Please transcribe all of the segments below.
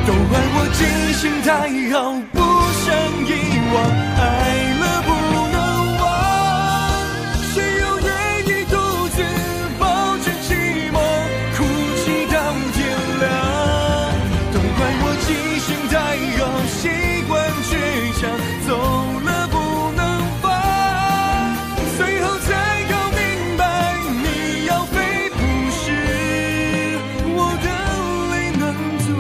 都怪我记性太好，不想遗忘，爱了不能忘，谁又愿意独自抱着寂寞哭泣到天亮？都怪我记性太好，习惯倔强，走了不能放，最后才搞明白，你要飞不是我的泪能阻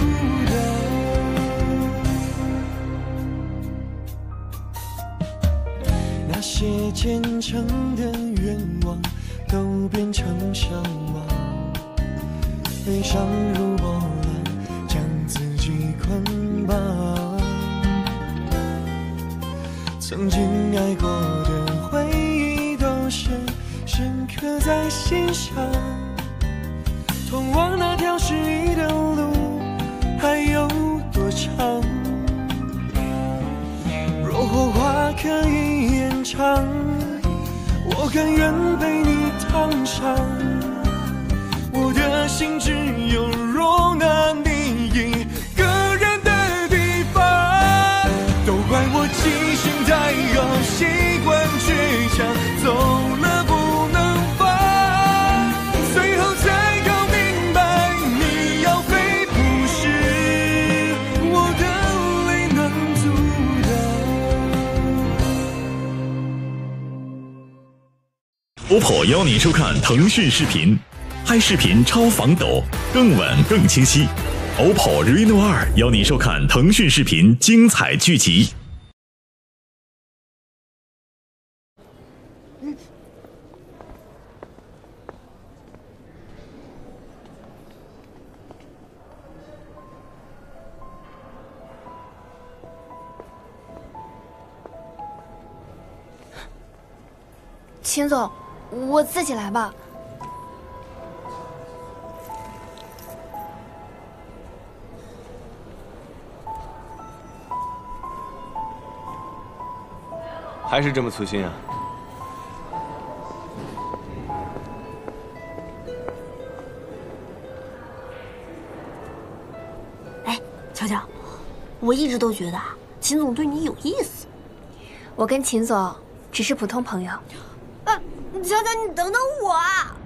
挡。那些虔诚的愿望都变成向往，悲伤如波浪，将自己捆绑。曾经爱过的回忆都深刻在心上，通往那条失意的路还有多长？若火花可以延长，我甘愿被你烫伤。我的心只有容纳你一个人的地方，都怪我记性太好，习惯倔强，走了不能放，最后才搞明白，你要飞不是我的泪能阻挡。 OPPO 邀您收看腾讯视频，拍视频超防抖，更稳更清晰。OPPO Reno 2邀您收看腾讯视频精彩剧集。 秦总，我自己来吧。 还是这么粗心啊？ 哎，乔乔，我一直都觉得啊，秦总对你有意思。 我跟秦总只是普通朋友。 乔乔，你等等我啊！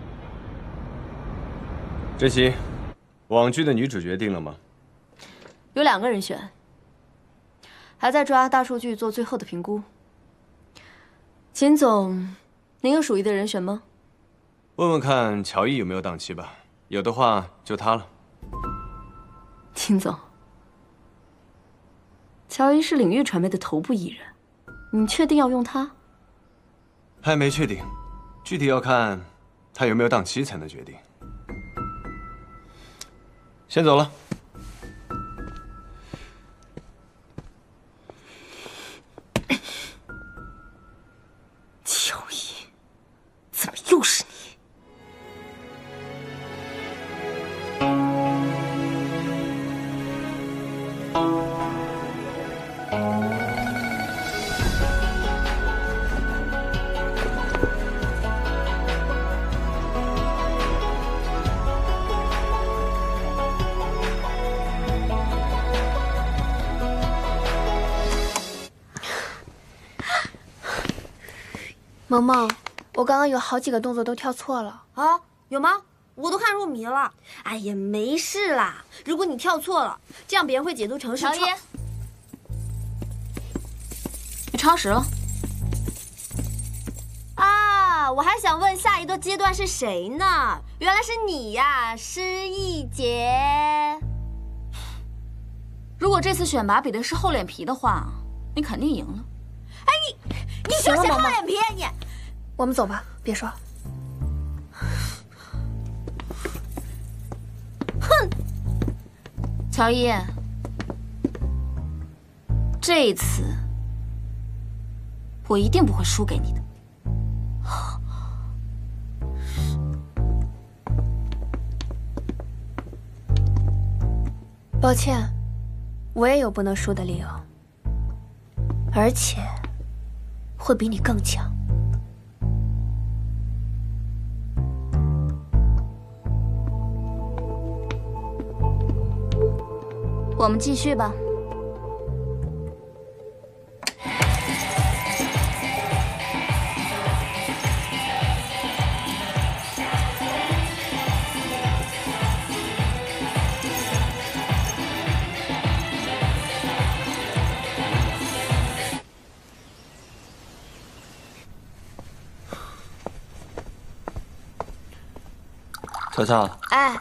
珍惜，网剧的女主角定了吗？ 有2个人选，还在抓大数据做最后的评估。秦总，您有属意的人选吗？ 问问看乔伊有没有档期吧，有的话就她了。 秦总，乔伊是领域传媒的头部艺人，你确定要用他？ 还没确定，具体要看他有没有档期才能决定。先走了。 乔伊，怎么又是你？ 萌萌，我刚刚有好几个动作都跳错了啊？有吗？我都看入迷了。哎呀，没事啦。如果你跳错了，这样别人会解读成是乔伊，你超时了。 啊，我还想问下一个阶段是谁呢？原来是你呀，施一杰。 如果这次选拔比的是厚脸皮的话，你肯定赢了。 哎，你就谁厚脸皮啊你？ 我们走吧，别说。 哼， 乔伊，这一次我一定不会输给你的。 抱歉，我也有不能输的理由，而且会比你更强。 我们继续吧。 乔乔， 哎，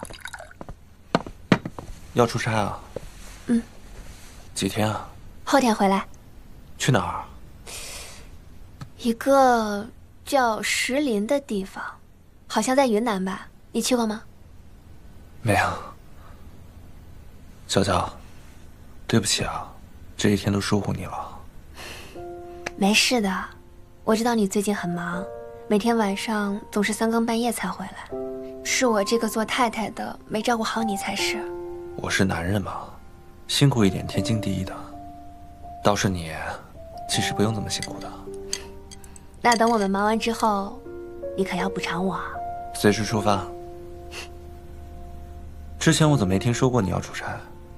要出差啊？ 嗯。 几天啊？ 后天回来。 去哪儿？ 一个叫石林的地方，好像在云南吧？你去过吗？ 没有。乔乔，对不起啊，这一天都疏忽你了。 没事的，我知道你最近很忙，每天晚上总是3更半夜才回来，是我这个做太太的没照顾好你才是。 我是男人嘛，辛苦一点天经地义的。倒是你，其实不用这么辛苦的。 那等我们忙完之后，你可要补偿我啊。 随时出发。之前我怎么没听说过你要出差？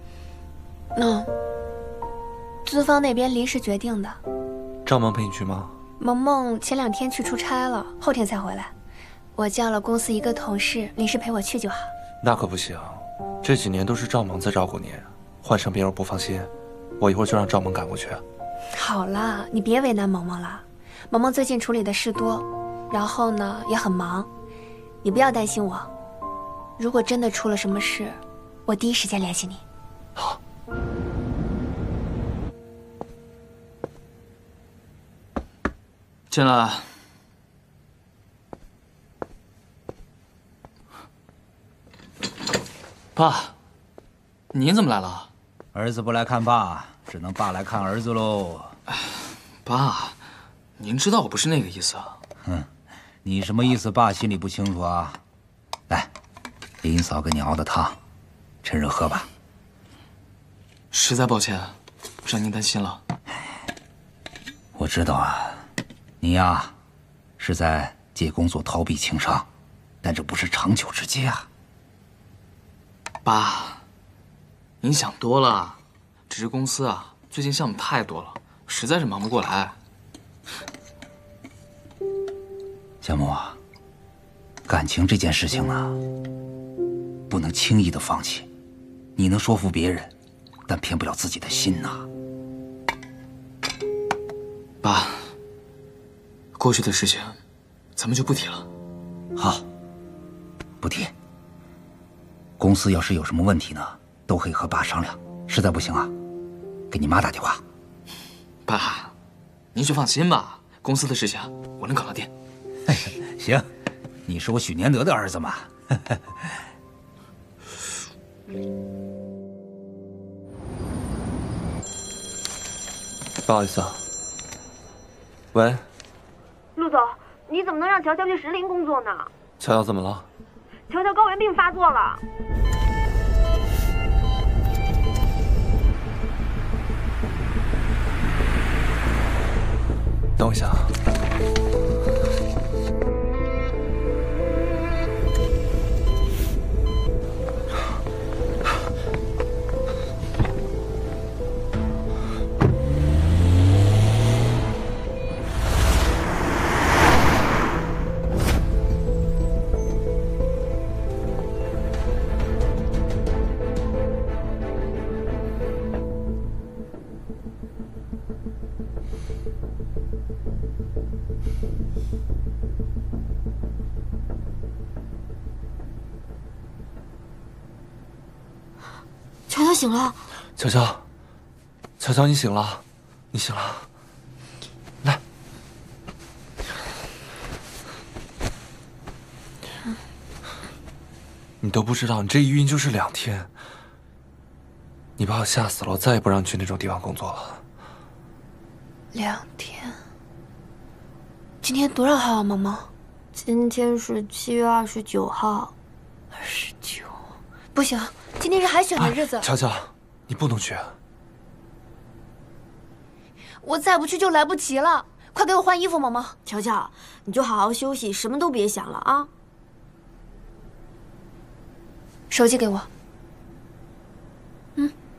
资方那边临时决定的。 赵萌陪你去吗？ 萌萌前2天去出差了，后天才回来。我叫了公司一个同事临时陪我去就好。 那可不行，这几年都是赵萌在照顾你，换成别人不放心。我一会儿就让赵萌赶过去。 好了，你别为难萌萌了。萌萌最近处理的事多，然后呢也很忙，你不要担心我。如果真的出了什么事，我第一时间联系你。 好。 进来。爸，您怎么来了？ 儿子不来看爸，只能爸来看儿子喽。 爸，您知道我不是那个意思啊。 你什么意思？爸心里不清楚啊。来，林嫂给你熬的汤，趁热喝吧。 实在抱歉，让您担心了。 我知道啊，你呀，是在借工作逃避情伤，但这不是长久之计啊。 爸，您想多了，只是公司啊，最近项目太多了，实在是忙不过来。 夏木啊，感情这件事情呢，不能轻易的放弃。你能说服别人，但骗不了自己的心呐。 爸，过去的事情，咱们就不提了。 好，不提。公司要是有什么问题呢，都可以和爸商量。实在不行啊，给你妈打电话。 爸，您就放心吧，公司的事情我能搞到定。 行，你是我许年德的儿子嘛。 不好意思啊。喂， 陆总，你怎么能让乔乔去石林工作呢？ 乔乔怎么了？ 乔乔高原病发作了。 等我一下。 乔乔醒了， 乔乔，乔乔，你醒了，你醒了，来，你都不知道，你这一晕就是2天，你把我吓死了，我再也不让你去那种地方工作了。 2天？今天多少号啊，萌萌？ 今天是7月29号。 29，不行，今天是海选的日子。 乔乔，你不能去。 我再不去就来不及了，快给我换衣服，萌萌。 乔乔，你就好好休息，什么都别想了啊。 手机给我。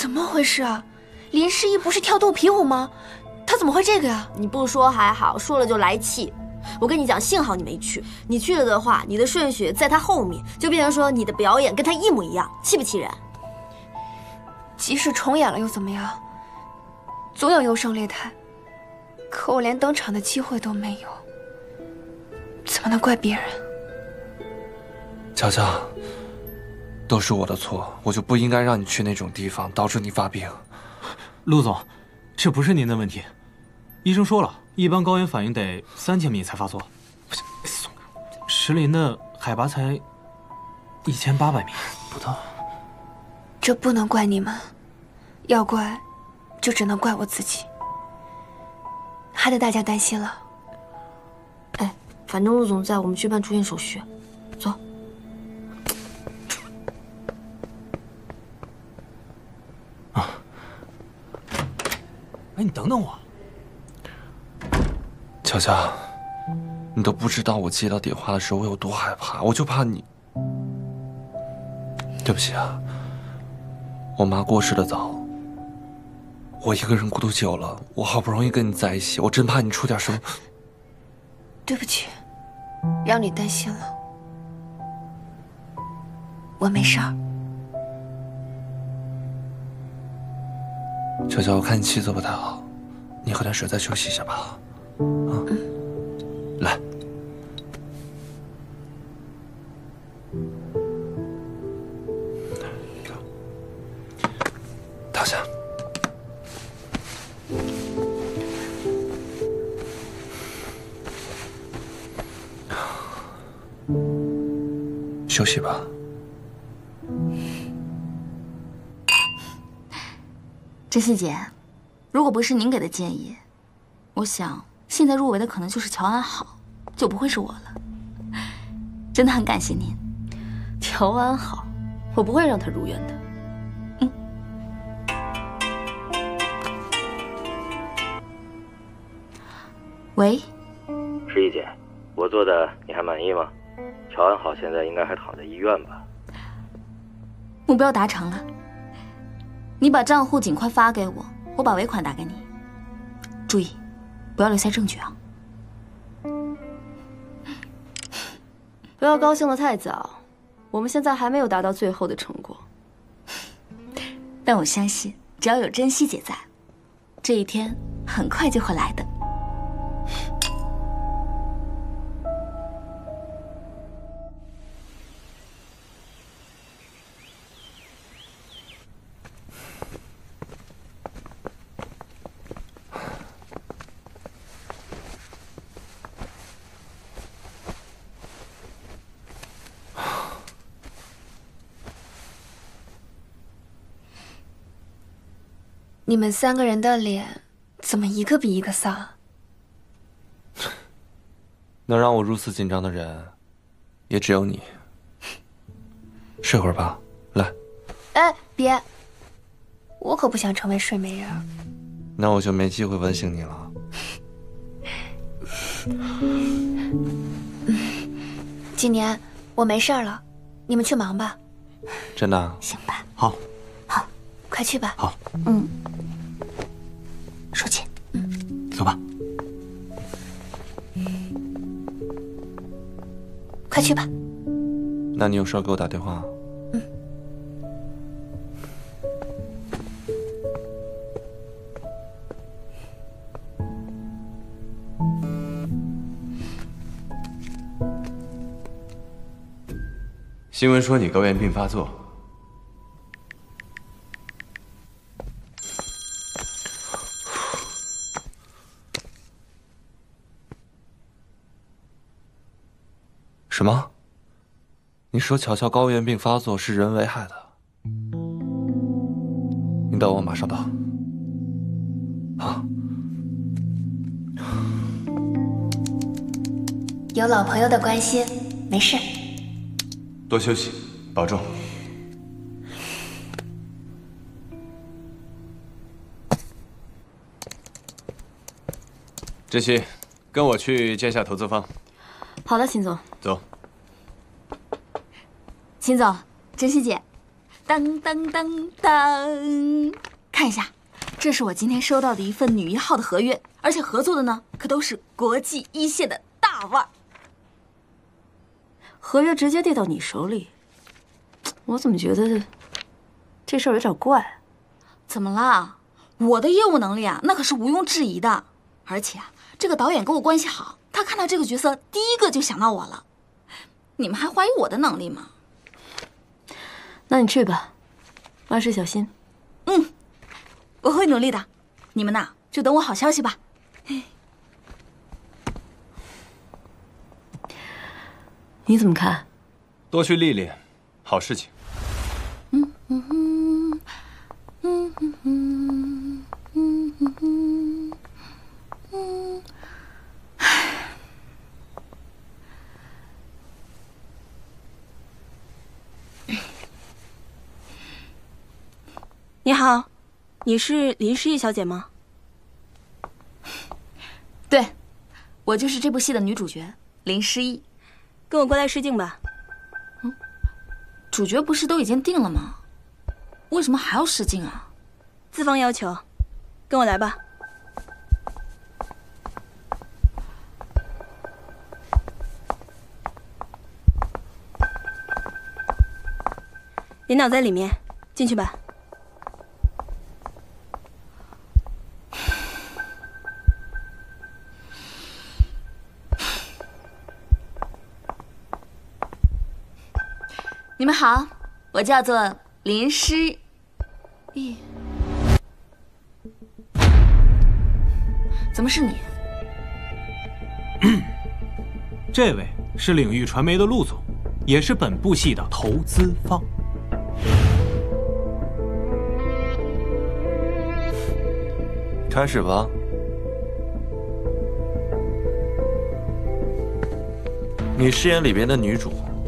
怎么回事啊？林诗逸不是跳肚皮舞吗？他怎么会这个呀？ 你不说还好，说了就来气。我跟你讲，幸好你没去，你去了的话，你的顺序在他后面，就变成说你的表演跟他一模一样，气不气人？ 即使重演了又怎么样？总有优胜劣汰。可我连登场的机会都没有，怎么能怪别人？ 乔乔，都是我的错，我就不应该让你去那种地方，导致你发病。 陆总，这不是您的问题，医生说了，一般高原反应得3000米才发作。不行，松开！石林的海拔才1800米不到。 这不能怪你们，要怪，就只能怪我自己。害得大家担心了。 哎，反正陆总在，我们去办住院手续。走。 啊！哎，你等等我。 乔乔，你都不知道我接到电话的时候我有多害怕，我就怕你。对不起啊，我妈过世的早。我一个人孤独久了，我好不容易跟你在一起，我真怕你出点什么。 对不起，让你担心了。我没事儿。 乔乔，我看你气色不太好，你喝点水再休息一下吧。啊，来。躺下。休息吧。 珍惜姐，如果不是您给的建议，我想现在入围的可能就是乔安好，就不会是我了。真的很感谢您。 乔安好，我不会让他如愿的。 喂， 诗逸姐，我做的你还满意吗？乔安好现在应该还躺在医院吧？ 目标达成了，你把账户尽快发给我，我把尾款打给你。注意，不要留下证据啊！ 不要高兴得太早，我们现在还没有达到最后的成果。 但我相信，只要有珍惜姐在，这一天很快就会来的。 你们3个人的脸怎么一个比一个丧？ 能让我如此紧张的人，也只有你。睡会儿吧，来。 哎，别！我可不想成为睡美人。 那我就没机会吻醒你了。 今年我没事了，你们去忙吧。 真的啊？ 行吧。 好。 好，快去吧。 好。 舒淇， 走吧。 快去吧。 那你有事给我打电话。 新闻说你高原病发作。 什么？你说乔乔高原病发作是人为害的？你等我，马上到。好。 有老朋友的关心，没事。 多休息，保重。珍惜，跟我去见下投资方。 好的，秦总。 走。 秦总，珍惜姐， 当当当当，看一下，这是我今天收到的一份女一号的合约，而且合作的呢可都是国际一线的大腕。 合约直接递到你手里，我怎么觉得这事儿有点怪？ 怎么啦？我的业务能力啊，那可是毋庸置疑的。而且啊，这个导演跟我关系好，他看到这个角色，第一个就想到我了。你们还怀疑我的能力吗？ 那你去吧，万事小心。 嗯，我会努力的。你们呐，就等我好消息吧。 你怎么看？ 多去历练，好事情。 你好，你是林诗逸小姐吗？ 对，我就是这部戏的女主角林诗逸。 跟我过来试镜吧。 主角不是都已经定了吗？为什么还要试镜啊？ 资方要求，跟我来吧。领导在里面，进去吧。 你们好，我叫做林诗逸。怎么是你？ 这位是领域传媒的陆总，也是本部戏的投资方。 开始吧。你饰演里边的女主。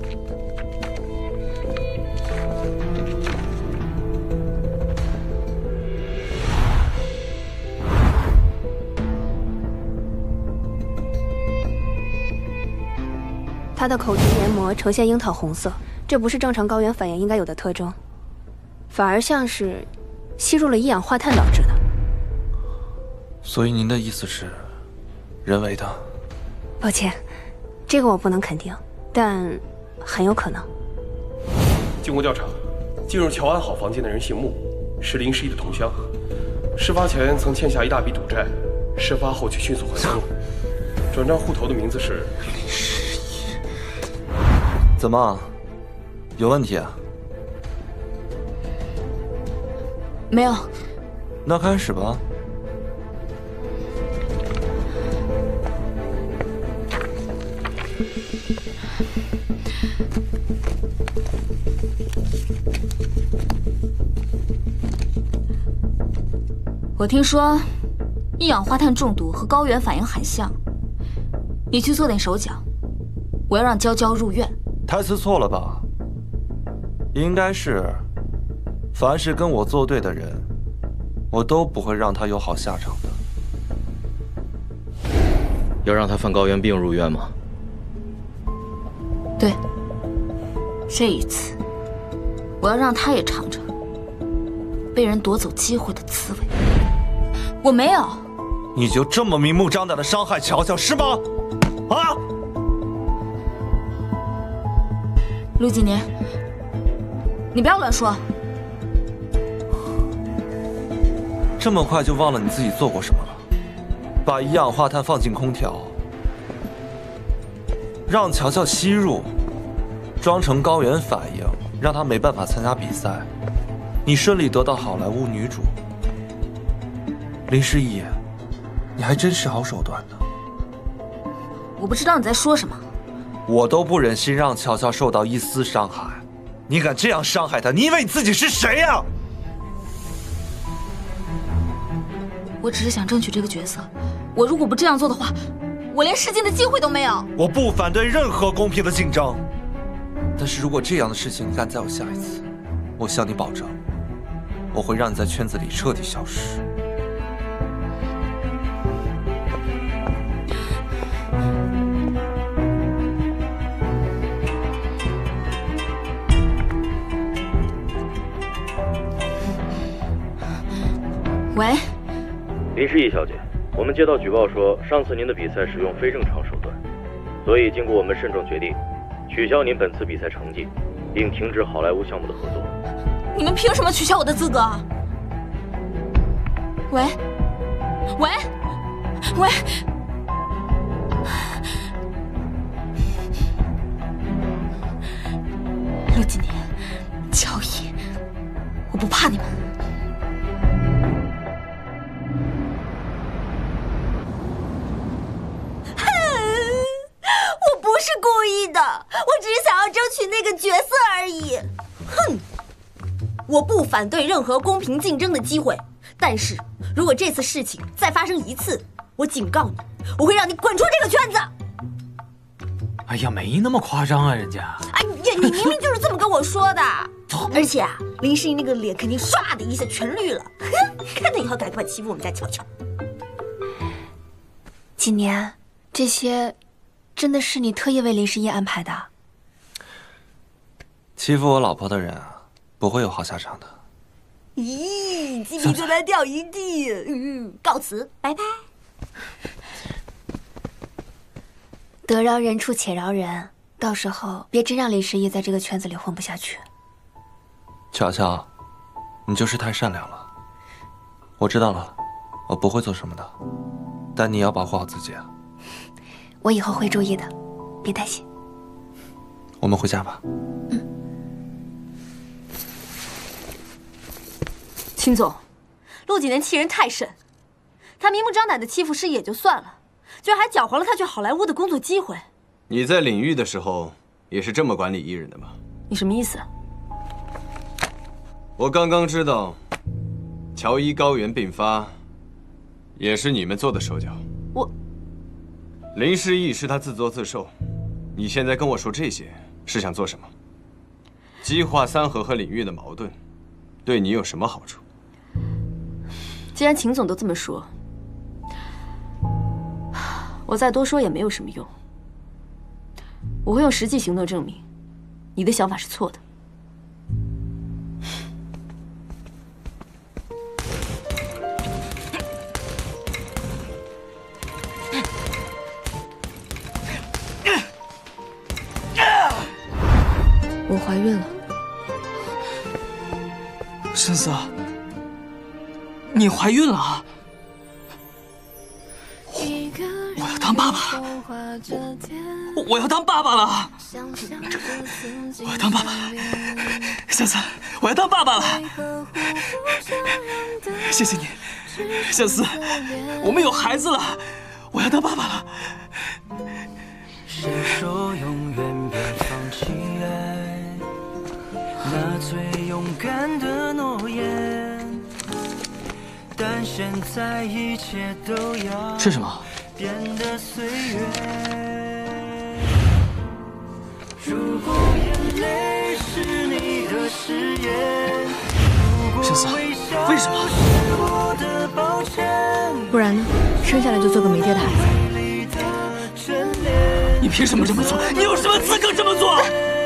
他的口唇黏膜呈现樱桃红色，这不是正常高原反应应该有的特征，反而像是吸入了一氧化碳导致的。 所以您的意思是，人为的？ 抱歉，这个我不能肯定，但很有可能。 经过调查，进入乔安好房间的人姓穆，是林诗逸的同乡，事发前曾欠下一大笔赌债，事发后却迅速还清。转账户头的名字是林诗逸。 怎么，有问题啊？ 没有。 那开始吧。 我听说一氧化碳中毒和高原反应很像，你去做点手脚，我要让娇娇入院。 台词错了吧？应该是，凡是跟我作对的人，我都不会让他有好下场的。 要让他犯高原病入院吗？ 对，这一次，我要让他也尝尝被人夺走机会的滋味。我没有。 你就这么明目张胆的伤害乔乔是吗？啊！ 陆纪年，你不要乱说。 这么快就忘了你自己做过什么了？把一氧化碳放进空调，让乔乔吸入，装成高原反应，让她没办法参加比赛，你顺利得到好莱坞女主。林诗逸，你还真是好手段呢。 我不知道你在说什么。 我都不忍心让乔乔受到一丝伤害，你敢这样伤害她？你以为你自己是谁呀？ 我只是想争取这个角色，我如果不这样做的话，我连试镜的机会都没有。 我不反对任何公平的竞争，但是如果这样的事情敢再有下一次，我向你保证，我会让你在圈子里彻底消失。 喂， 林诗逸小姐，我们接到举报说上次您的比赛使用非正常手段，所以经过我们慎重决定，取消您本次比赛成绩，并停止好莱坞项目的合作。 你们凭什么取消我的资格？喂，喂，喂！陆纪年、乔伊，我不怕你们。 我不是故意的，我只是想要争取那个角色而已。哼！我不反对任何公平竞争的机会，但是如果这次事情再发生一次，我警告你，我会让你滚出这个圈子。 哎呀，没那么夸张啊，人家。 哎呀，你明明就是这么跟我说的。而且啊，林诗逸那个脸肯定唰的一下全绿了。看他以后敢不敢欺负我们家乔乔。 纪年，这些真的是你特意为林诗逸安排的？ 欺负我老婆的人啊，不会有好下场的。 咦，鸡皮疙瘩掉一地。告辞，拜拜。 得饶人处且饶人，到时候别真让林诗逸在这个圈子里混不下去。 乔乔，你就是太善良了。我知道了，我不会做什么的，但你要保护好自己啊。 我以后会注意的，别担心。 我们回家吧。 秦总，陆纪年欺人太甚，他明目张胆的欺负诗逸也就算了，居然还搅和了他去好莱坞的工作机会。 你在领域的时候也是这么管理艺人的吗？ 你什么意思？ 我刚刚知道，乔伊高原并发，也是你们做的手脚。林诗逸是他自作自受，你现在跟我说这些是想做什么？激化三河和领域的矛盾，对你有什么好处？ 既然秦总都这么说，我再多说也没有什么用。我会用实际行动证明，你的想法是错的。我怀孕了。 申思，你怀孕了啊！我要当爸爸，我要当爸爸了！我要当爸爸了，相思，我要当爸爸了！谢谢你，相思，我们有孩子了，我要当爸爸了。 谁说永远别放弃爱？那最勇敢的诺言。但现在一切都要吃什么？ 变得随缘。如果眼泪是你的誓言， 申思，为什么？ 不然呢？生下来就做个没爹的孩子。 你凭什么这么做？你有什么资格这么做？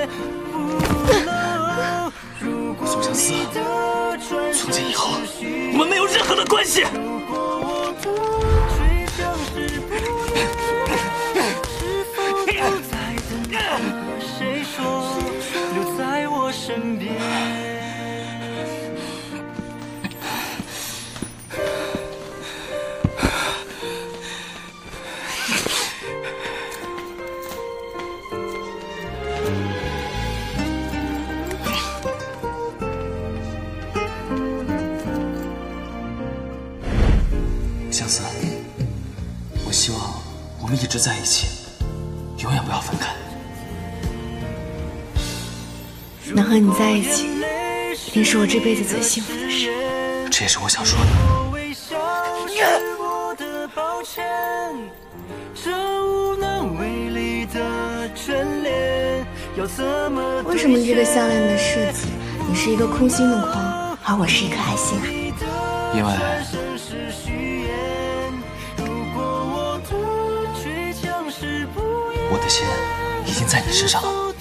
宋相思，从今以后，我们没有任何的关系。 谁说留在我身边？ 相思，我希望我们一直在一起，永远不要分开。 能和你在一起，一定是我这辈子最幸福的事。 这也是我想说的。 为什么这个项链的设计，你是一个空心的框，而我是一颗爱心啊？ 因为我的心已经在你身上了。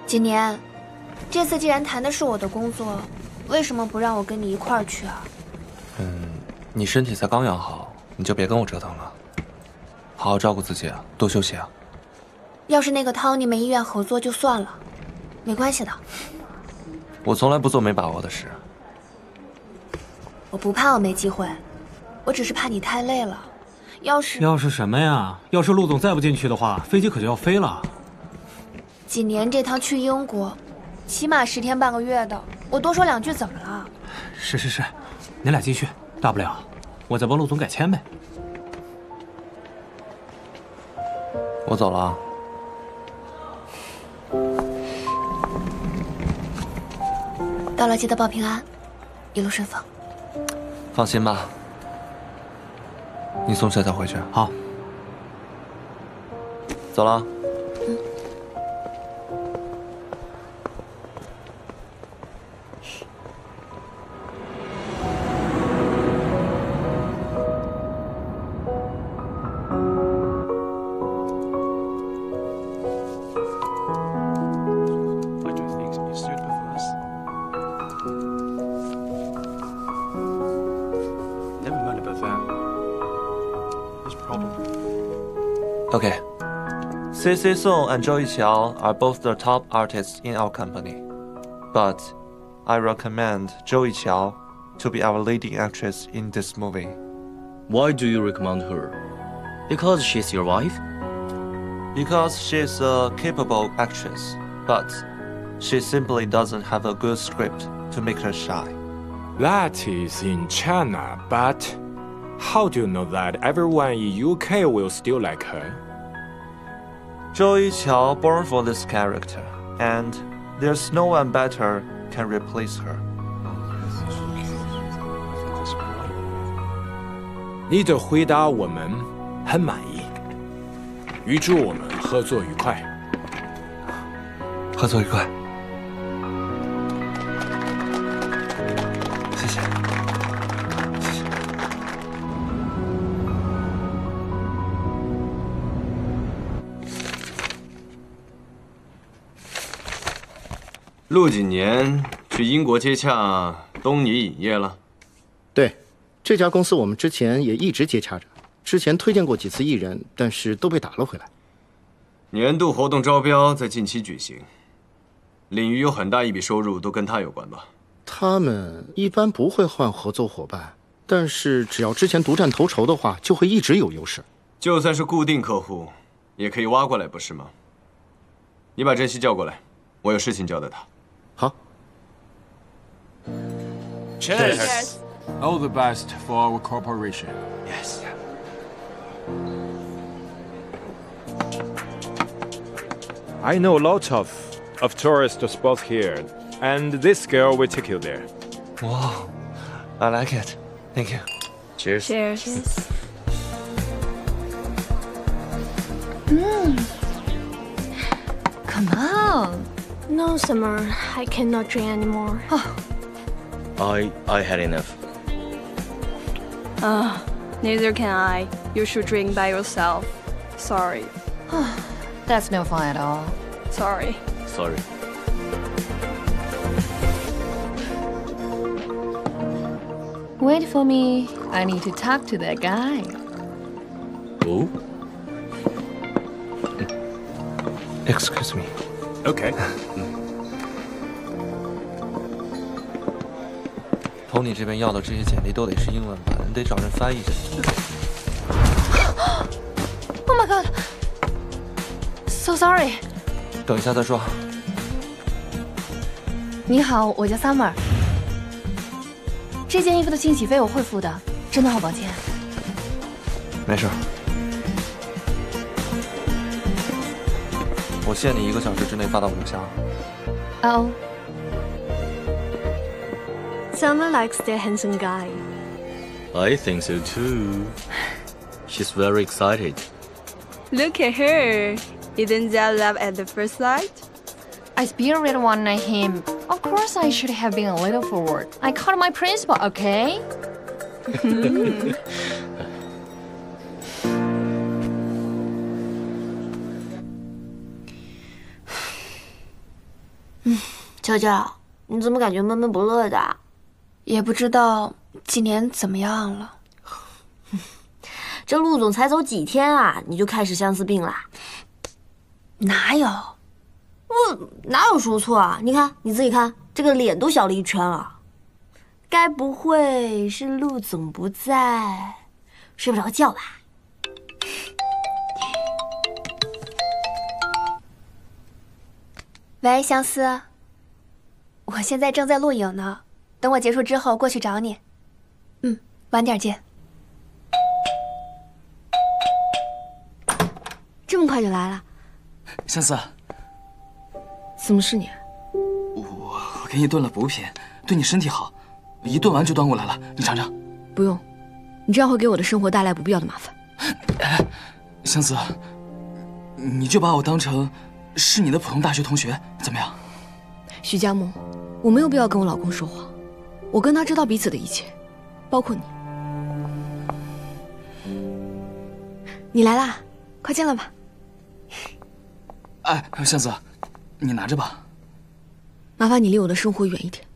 景年，这次既然谈的是我的工作，为什么不让我跟你一块儿去啊？ 你身体才刚养好，你就别跟我折腾了，好好照顾自己啊，多休息啊。 要是那个汤尼没意愿合作就算了，没关系的。 我从来不做没把握的事。 我不怕我没机会，我只是怕你太累了。要是什么呀？要是陆总再不进去的话，飞机可就要飞了。 几年这趟去英国，起码10天半个月的，我多说2句怎么了？ 是，你俩继续，大不了我再帮陆总改签呗。 我走了啊。 到了记得报平安，一路顺风。 放心吧，你送小小回去。 好， 走了。Okay. CC Song and Zhou Yiqiao are both the top artists in our company, but I recommend Zhou Yiqiao to be our leading actress in this movie. Why do you recommend her? Because she's your wife? Because she's a capable actress, but she simply doesn't have a good script to make her shine. That is in China, but how do you know that everyone in UK will still like her? Zhou Yiqiao born for this character, and there's no one better can replace her. 你的回答我们很满意，预祝我们合作愉快。 合作愉快。谢谢。 陆几年去英国接洽东尼影业了。 对，这家公司我们之前也一直接洽着，之前推荐过几次艺人，但是都被打了回来。 年度活动招标在近期举行，领域有很大一笔收入都跟他有关吧？ 他们一般不会换合作伙伴，但是只要之前独占头筹的话，就会一直有优势。 就算是固定客户，也可以挖过来，不是吗？你把珍惜叫过来，我有事情交代他。 好。 Cheers! All the best for our corporation. Yes. I know lots of tourist spots here, and this girl will take you there. Wow, I like it. Thank you. Cheers. Cheers. Come on. No, Summer. I cannot drink anymore. I had enough. Neither can I. You should drink by yourself. Sorry. That's no fun at all. Sorry. Sorry. Wait for me. I need to talk to that guy. Oh? Excuse me. Okay. Tony 这边要的这些简历都得是英文版，得找人翻译进去。 Oh my god. So sorry. 等一下再说。 你好，我叫 Summer。这件衣服的清洗费我会付的，真的好抱歉。 没事。我限你1个小时之内发到我邮箱。 哦。 Summer likes the handsome guy. I think so too. She's very excited. Look at her. Isn't that love at the first sight? I spirited one at him. Of course I should have been a little forward. I called my principal, okay? 娇娇，你怎么感觉闷闷不乐的？ 也不知道今年怎么样了。 这陆总才走几天啊，你就开始相思病啦？ 哪有？ 哪有说错啊？你看你自己看，这个脸都小了一圈了。该不会是陆总不在，睡不着觉吧？ 喂，相思，我现在正在录影呢，等我结束之后过去找你。晚点见。 这么快就来了？ 相思， 怎么是你？ 我给你炖了补品，对你身体好，一炖完就端过来了，你尝尝。 不用，你这样会给我的生活带来不必要的麻烦。 相思，你就把我当成是你的普通大学同学，怎么样？ 徐佳木，我没有必要跟我老公说谎，我跟他知道彼此的一切，包括你。你来啦，快进来吧。 哎，相思，你拿着吧。 麻烦你离我的生活远一点。